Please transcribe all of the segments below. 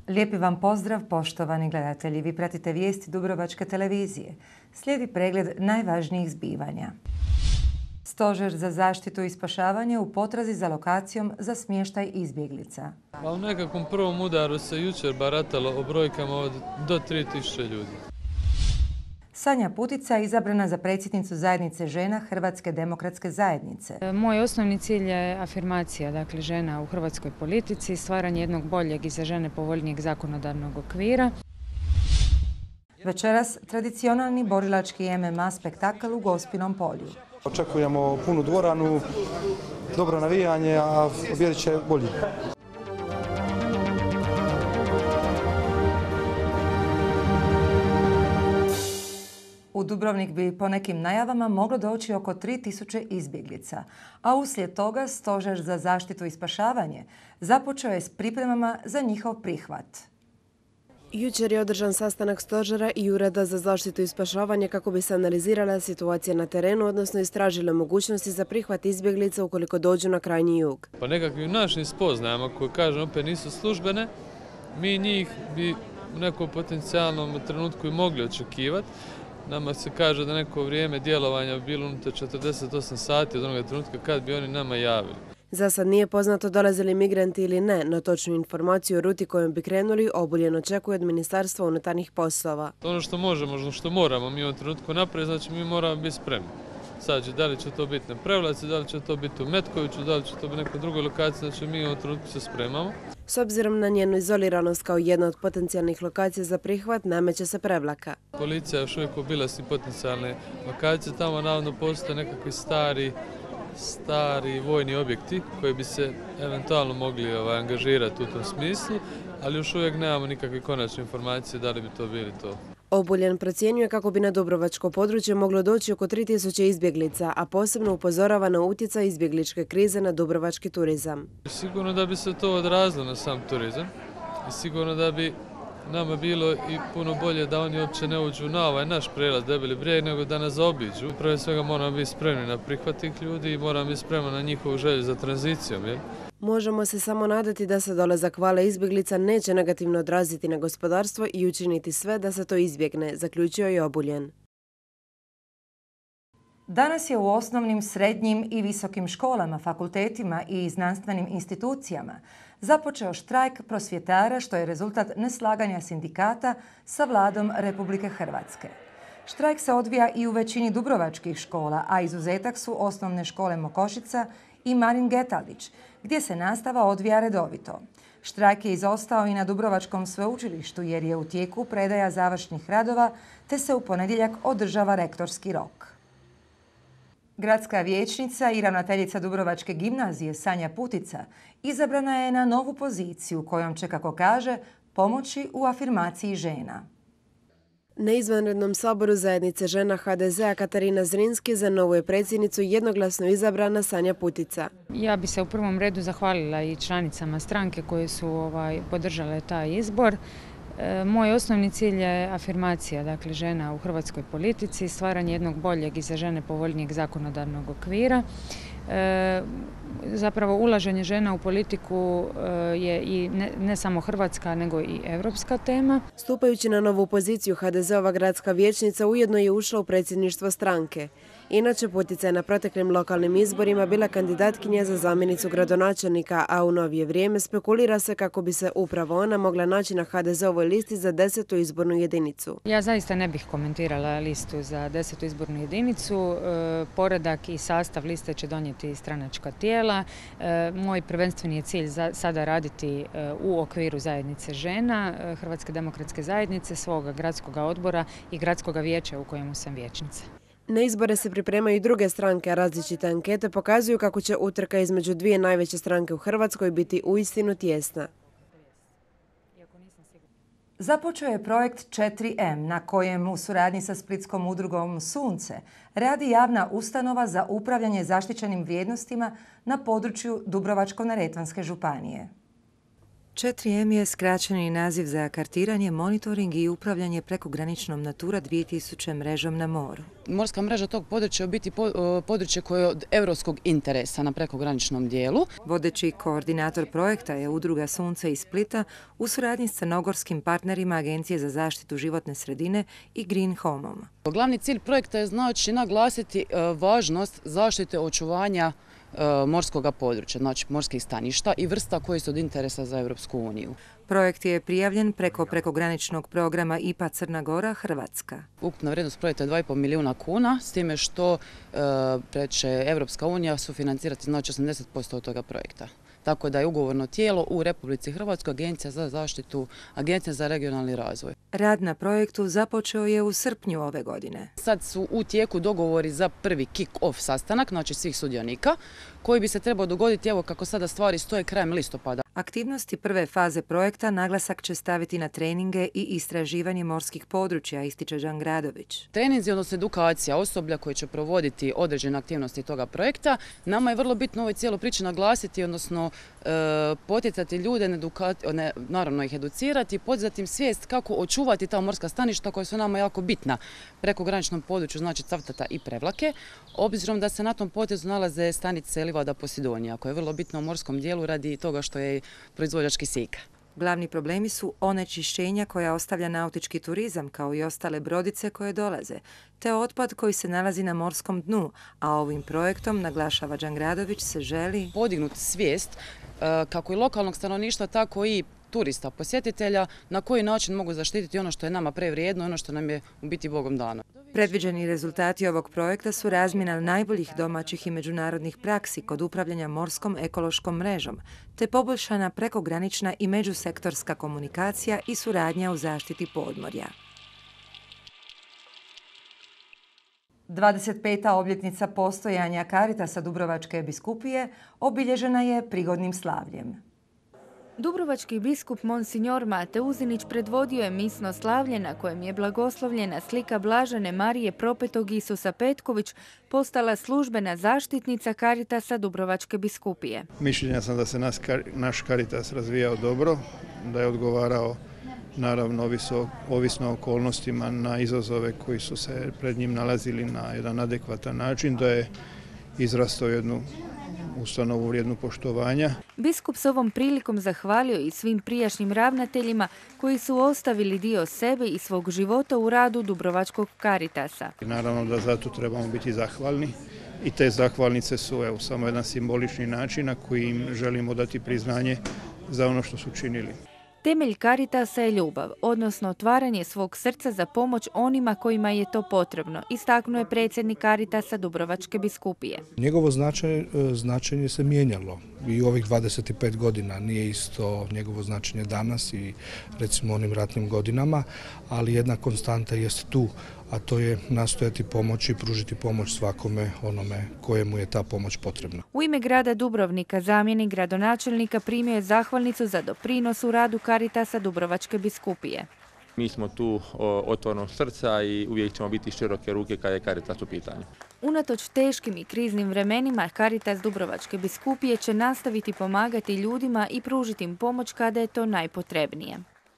Lijepi vam pozdrav, poštovani gledatelji. Vi pratite vijesti Dubrovačke televizije. Slijedi pregled najvažnijih zbivanja. Stožer za zaštitu i spašavanje u potrazi za lokacijom za smještaj izbjeglica. U nekakvom prvom udaru se jučer baratalo o brojkama do 3000 ljudi. Sanja Putica je izabrana za predsjednicu zajednice žena Hrvatske demokratske zajednice. Moj osnovni cilj je afirmacija žena u hrvatskoj politici, stvaranje jednog boljeg i za žene povoljnijeg zakonodavnog okvira. Večeras tradicionalni borilački MMA spektakl u Gospinom polju. Očekujemo punu dvoranu, dobro navijanje, a pobijedit će bolji. U Dubrovnik bi po nekim najavama moglo doći oko 3000 izbjeglica, a uslijed toga Stožer za zaštitu i spašavanje započeo je s pripremama za njihov prihvat. Jučer je održan sastanak Stožera i Ureda za zaštitu i spašavanje kako bi se analizirala situacija na terenu, odnosno istražile mogućnosti za prihvat izbjeglica ukoliko dođu na krajnji jug. Po nekakvim našim spoznajama, koje kažem opet nisu službene, mi njih bi u nekom potencijalnom trenutku i mogli očekivati. Nama se kaže da neko vrijeme djelovanja bi bilo unutar 48 sati od onoga trenutka kad bi oni nama javili. Za sad nije poznato dolaze li migranti ili ne, no točnu informaciju o ruti kojom bi krenuli Obuljen očekuje od Ministarstva unutarnjih poslova. Ono što možemo, ono što moramo mi u ovom trenutku napraviti, znači mi moramo biti spremni. Sad, da li će to biti na Prevlaci, da li će to biti u Metkoviću, da li će to biti nekoj drugoj lokaciji, znači mi u ovom trenutku se spremamo. S obzirom na njenu izoliranost kao jedna od potencijalnih lokacija za prihvat, nameće se Prevlaka. Policija još uvijek obilasni potencijalne lokacije, tamo navodno postoje nekakvi stari vojni objekti koji bi se eventualno mogli angažirati u tom smislu, ali još uvijek nemamo nikakve konačne informacije da li bi to bili to. Obuljen procjenjuje kako bi na dubrovačko područje moglo doći oko 3000 izbjeglica, a posebno upozorava na utjecaj izbjegličke krize na dubrovački turizam. Sigurno da bi se to odrazilo na sam turizam i sigurno da bi nama bilo i puno bolje da oni uopće ne uđu na ovaj naš prijelaz Debeli brijeg, nego da nas zaobiđu. Prije svega moramo biti spremni na prihvat tih ljudi i moramo biti spremni na njihovu želju za tranzicijom. Možemo se samo nadati da se dolazak vale izbjeglica neće negativno odraziti na gospodarstvo i učiniti sve da se to izbjegne, zaključio je Obuljen. Danas je u osnovnim, srednjim i visokim školama, fakultetima i znanstvenim institucijama započeo štrajk prosvjetara, što je rezultat neslaganja sindikata sa vladom Republike Hrvatske. Štrajk se odvija i u većini dubrovačkih škola, a izuzetak su osnovne škole Mokošica i Marin Getalić, gdje se nastava odvija redovito. Štrajk je izostao i na Dubrovačkom sveučilištu jer je u tijeku predaja završnih radova te se u ponedjeljak održava rektorski rok. Gradska vijećnica i ravnateljica Dubrovačke gimnazije Sanja Putica izabrana je na novu poziciju kojom će, kako kaže, pomoći u afirmaciji žena. Na izvanrednom saboru zajednice žena HDZ-a Katarina Zrinski za novu je predsjednicu jednoglasno izabrana Sanja Putica. Ja bi se u prvom redu zahvalila i članicama stranke koje su podržale taj izbor. Moj osnovni cilj je afirmacija žena u hrvatskoj politici, stvaranje jednog boljeg i za žene povoljnijeg zakonodavnog okvira. Zapravo ulaženje žena u politiku je i ne samo hrvatska nego i europska tema. Stupajući na novu poziciju, HDZ-ova gradska vijećnica ujedno je ušla u predsjedništvo stranke. Inače, Putica je na proteklim lokalnim izborima bila kandidatkinja za zamjenicu gradonačelnika, a u novije vrijeme spekulira se kako bi se upravo ona mogla naći na HDZ-ovoj listi za 10. izbornu jedinicu. Ja zaista ne bih komentirala listu za 10. izbornu jedinicu. Poredak i sastav liste će donijeti stranačka tijela. Moj prvenstveni je cilj sada raditi u okviru zajednice žena, Hrvatske demokratske zajednice, svoga gradskog odbora i gradskog vijeća u kojemu sam vijećnica. Na izbore se pripremaju i druge stranke, a različite ankete pokazuju kako će utrka između dvije najveće stranke u Hrvatskoj biti uistinu tijesna. Započeo je projekt 4M na kojem u suradnji sa splitskom udrugom Sunce radi javna ustanova za upravljanje zaštićenim vrijednostima na području Dubrovačko-neretvanske županije. 4M je skraćeni naziv za kartiranje, monitoring i upravljanje prekograničnom Natura 2000 mrežom na moru. Morska mreža tog područja je biti područje koje je od europskog interesa na prekograničnom dijelu. Vodeći koordinator projekta je Udruga Sunce iz Splita u suradnji s crnogorskim partnerima Agencije za zaštitu životne sredine i Green Home-om. Glavni cilj projekta je znači naglasiti važnost zaštite očuvanja morskog područja, znači morskih staništa i vrsta koji su od interesa za Europsku uniju. Projekt je prijavljen preko prekograničnog programa IPA Crna Gora, Hrvatska. Ukupna vrijednost projekta je 2,5 milijuna kuna, s time što će Europska unija sufinancirati znači 80% od toga projekta. Tako da je ugovorno tijelo u Republici Hrvatskoj Agencija za zaštitu, Agencija za regionalni razvoj. Rad na projektu započeo je u srpnju ove godine. Sad su u tijeku dogovori za prvi kick-off sastanak, znači svih sudionika, koji bi se trebao dogoditi, evo kako sada stvari stoje, krajem listopada. Aktivnosti prve faze projekta naglasak će staviti na treninge i istraživanje morskih područja, ističe Đangradović. Treninzi, odnosno edukacija osoblja koji će provoditi određene aktivnosti toga projekta. Nama je vrlo bitno ovoj cijeloj priči naglasiti, odnosno poticati ljude, naravno ih educirati, podizati im svijest kako očuvati ta morska staništa koja su nama jako bitna preko graničnom području, znači Cavtata i Prevlake, obzirom da se na tom potezu nalaze stanice Livada Posidonija, koja je vrlo bitna u morskom dijelu radi toga što je proizvođač kisika. Glavni problemi su onečišćenja koja ostavlja nautički turizam, kao i ostale brodice koje dolaze, te otpad koji se nalazi na morskom dnu, a ovim projektom, naglašava Đangradović, se želi podignuti svijest kako i lokalnog stanovništva, tako i turista, posjetitelja, na koji način mogu zaštititi ono što je nama prevrijedno, ono što nam je u biti Bogom dano. Predviđeni rezultati ovog projekta su razmjena najboljih domaćih i međunarodnih praksi kod upravljanja morskom ekološkom mrežom, te poboljšana prekogranična i međusektorska komunikacija i suradnja u zaštiti podmorja. 25. obljetnica postojanja Caritasa Dubrovačke biskupije obilježena je prigodnim slavljem. Dubrovački biskup Monsignor Mate Uzinić predvodio je misno slavlje na kojem je blagoslovljena slika Blažene Marije Propetog Isusa Petković postala službena zaštitnica Caritasa Dubrovačke biskupije. Mišljenja sam da se naš Caritas razvijao dobro, da je odgovarao naravno ovisno okolnostima na izazove koji su se pred njim nalazili na jedan adekvatan način, da je izrastao jednu ustanovu vrijednu poštovanja. Biskup s ovom prilikom zahvalio i svim prijašnjim ravnateljima koji su ostavili dio sebe i svog života u radu Dubrovačkog Caritasa. Naravno da zato trebamo biti zahvalni i te zahvalnice su samo jedan simbolični način na koji im želimo dati priznanje za ono što su činili. Temelj Caritasa je ljubav, odnosno otvaranje svog srca za pomoć onima kojima je to potrebno, istaknuo je predsjednik Caritasa Dubrovačke biskupije. Njegovo značenje se mijenjalo i ovih 25 godina, nije isto njegovo značenje danas i recimo onim ratnim godinama, ali jedna konstanta jest tu, a to je nastojati pomoći i pružiti pomoć svakome onome kojemu je ta pomoć potrebna. U ime grada Dubrovnika zamjenik gradonačelnika primio je zahvalnicu za doprinos u radu Caritasa Dubrovačke biskupije. Mi smo tu otvorenog srca i uvijek ćemo biti široke ruke kada je Caritas u pitanju. Unatoč teškim i kriznim vremenima, Caritas Dubrovačke biskupije će nastaviti pomagati ljudima i pružiti im pomoć kada je to najpotrebnije.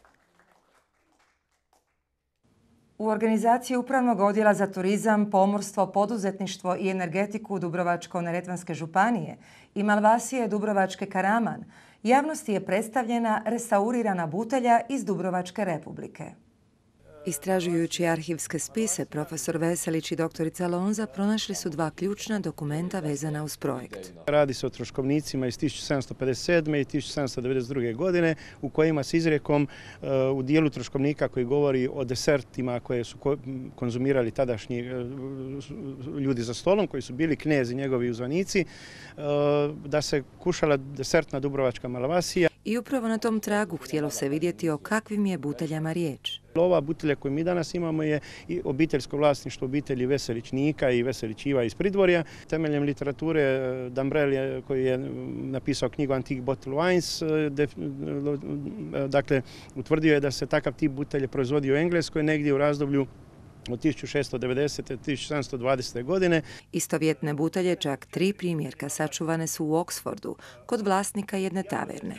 U organizaciji Upravnog odjela za turizam, pomorstvo, poduzetništvo i energetiku Dubrovačko-neretvanske županije i Malvasije Dubrovačke Karaman javnosti je predstavljena restaurirana butelja iz Dubrovačke Republike. Istražujući arhivske spise, profesor Veselić i doktorica Lonza pronašli su dva ključna dokumenta vezana uz projekt. Radi se o troškovnicima iz 1757. i 1792. godine u kojima se izrijekom u dijelu troškovnika koji govori o desertima koje su konzumirali tadašnji ljudi za stolom, koji su bili knezi njegovi uzvanici, da se kušala desertna Dubrovačka Malvasija. I upravo na tom tragu htjelo se vidjeti o kakvim je buteljama riječ. Ova butelja koju mi danas imamo je i obiteljsko vlasništvo obitelji Veselić Nika i Veselić Iva iz Pridvorja. Temeljem literature Dambrel koji je napisao knjigu Antique Bottle Wines, dakle, utvrdio je da se takav tip butelje proizvodi u Engleskoj negdje u razdoblju od 1690. do 1720. godine. Istovjetne butelje, čak 3 primjerka, sačuvane su u Oksfordu, kod vlasnika jedne taverne.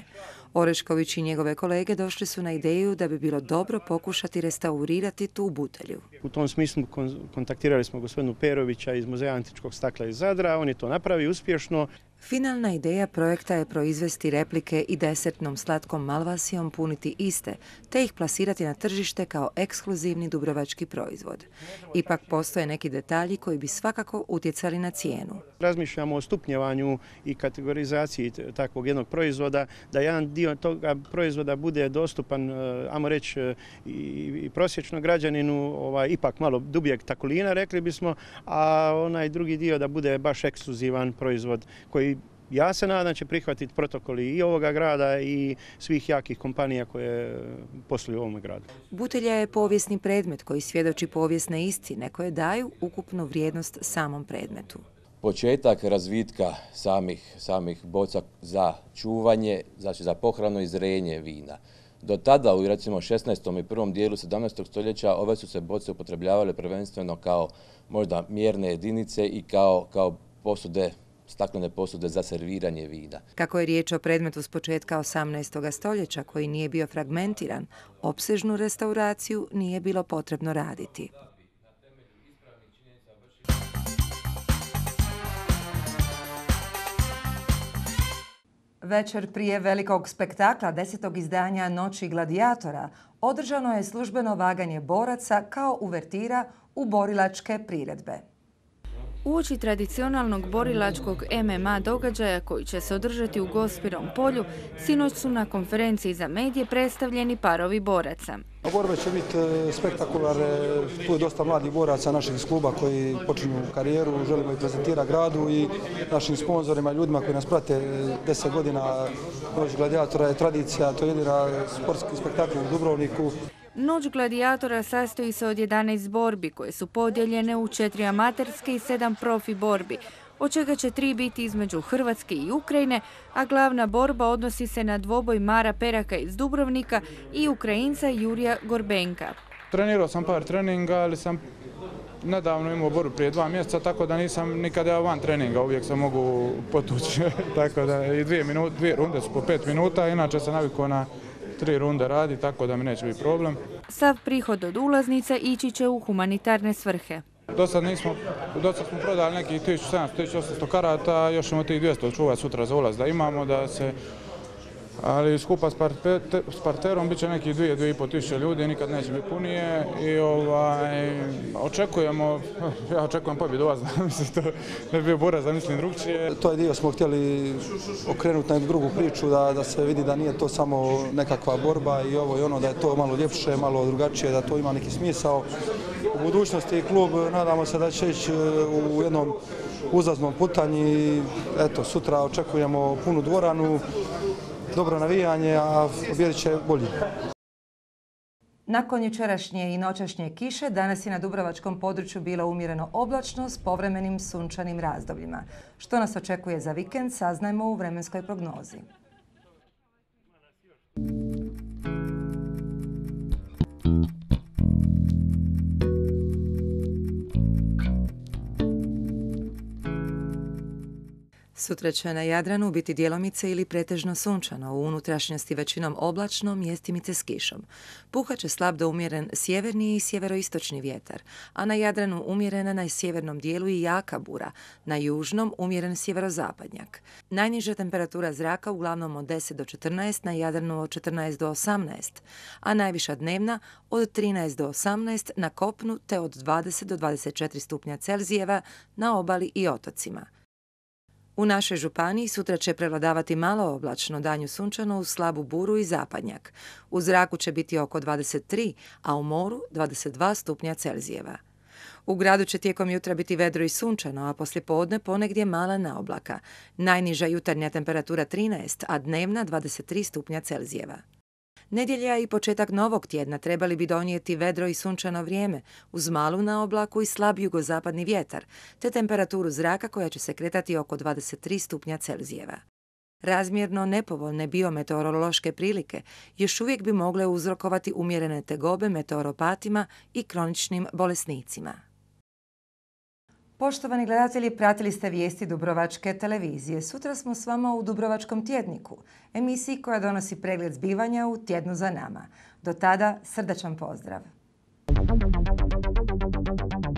Orešković i njegove kolege došli su na ideju da bi bilo dobro pokušati restaurirati tu butelju. U tom smislu kontaktirali smo gospodinu Perovića iz Muzeja antičkog stakla iz Zadra, on je to napravio uspješno. Finalna ideja projekta je proizvesti replike i desertnom slatkom malvasijom puniti iste, te ih plasirati na tržište kao ekskluzivni dubrovački proizvod. Ipak postoje neki detalji koji bi svakako utjecali na cijenu. Razmišljamo o stupnjevanju i kategorizaciji takvog jednog proizvoda, da jedan dio toga proizvoda bude dostupan, ajmo reći, i prosječnom građaninu, ipak malo dubljeg takolina, rekli bismo, a onaj drugi dio da bude baš ekskluzivan proizvod koji ja se nadam će prihvatiti protokoli i ovoga grada i svih jakih kompanija koje posluju u ovom gradu. Butelja je povijesni predmet koji svjedoči povijesne istine koje daju ukupnu vrijednost samom predmetu. Početak razvitka samih boca za čuvanje, znači za pohranu i zrenje vina. Do tada, u recimo 16. i prvom dijelu 17. stoljeća, ove su se boce upotrebljavale prvenstveno kao možda mjerne jedinice i kao posude, staklene posude za serviranje vina. Kako je riječ o predmetu s početka 18. stoljeća koji nije bio fragmentiran, opsežnu restauraciju nije bilo potrebno raditi. Večer prije velikog spektakla 10. izdanja Noći gladijatora održano je službeno vaganje boraca kao uvertira u borilačke priredbe. Uoči tradicionalnog borilačkog MMA događaja koji će se održati u Gospirom polju, sinoć su na konferenciji za medije predstavljeni parovi boraca. Borbe će biti spektakularne, tu je dosta mladih boraca naših iz kluba koji počinju karijeru, želimo ih prezentirati gradu i našim sponzorima, ljudima koji nas prate 10 godina. Noć gladijatora je tradicija, to je jedina sportski spektakl u Dubrovniku. Noć gladijatora sastoji se od 11 borbi koje su podijeljene u 4 amaterske i 7 profi borbi, od čega će 3 biti između Hrvatske i Ukrajine, a glavna borba odnosi se na dvoboj Mara Peraka iz Dubrovnika i Ukrajinca Jurija Gorbenka. Trenirao sam par treninga, ali sam nedavno imao borbu prije 2 mjeseca, tako da nisam nikada van treninga, uvijek se mogu potući. Tako da i 2 runde su po 5 minuta, inače se navikao na 3 runde radi, tako da mi neće biti problem. Sav prihod od ulaznica ići će u humanitarne svrhe. Do sad smo prodali nekih 1700-1800 karata, još ćemo tih 200 čuvati sutra za ulaz da imamo, ali skupa s parterom bit će nekih 2-2,5 tisuće ljudi, nikad neće biti punije i ja očekujem pobjedu vas, mislim to ne bi bio borac, da mislim drugčije. To je dio smo htjeli okrenuti na jednu drugu priču, da se vidi da nije to samo nekakva borba i ovo i ono, da je to malo ljepše, malo drugačije, da to ima neki smisao. U budućnosti klub nadamo se da će ići u jednom uzlaznom putanji i eto, sutra očekujemo punu dvoranu, dobro navijanje, a pobijedit će bolji. Nakon jučerašnje i noćašnje kiše, danas je na dubrovačkom području bilo umjereno oblačno s povremenim sunčanim razdobljima. Što nas očekuje za vikend, saznajmo u vremenskoj prognozi. Sutra će na Jadranu biti djelomice ili pretežno sunčano, u unutrašnjosti većinom oblačno, mjestimice s kišom. Puhat će slab do umjeren sjeverni i sjeveroistočni vjetar, a na Jadranu umjerena na sjevernom dijelu i jaka bura, na južnom umjeren sjeverozapadnjak. Najniža temperatura zraka uglavnom od 10 do 14, na Jadranu od 14 do 18, a najviša dnevna od 13 do 18 na kopnu te od 20 do 24 stupnja Celzijeva na obali i otocima. U našoj županiji sutra će prevladavati malo oblačno, danju sunčano uz slabu buru i zapadnjak. U zraku će biti oko 23, a u moru 22 stupnja Celzijeva. U gradu će tijekom jutra biti vedro i sunčano, a poslijepodne ponegdje mala naoblaka. Najniža jutarnja temperatura 13, a dnevna 23 stupnja Celzijeva. Nedjelja i početak novog tjedna trebali bi donijeti vedro i sunčano vrijeme, uz malu naoblaku i slab jugozapadni vjetar, te temperaturu zraka koja će se kretati oko 23 stupnja Celzijeva. Razmjerno nepovoljne biometeorološke prilike još uvijek bi mogle uzrokovati umjerene tegobe meteoropatima i kroničnim bolesnicima. Poštovani gledatelji, pratili ste vijesti Dubrovačke televizije. Sutra smo s vama u Dubrovačkom tjedniku, emisiji koja donosi pregled zbivanja u tjednu za nama. Do tada, srdačan pozdrav!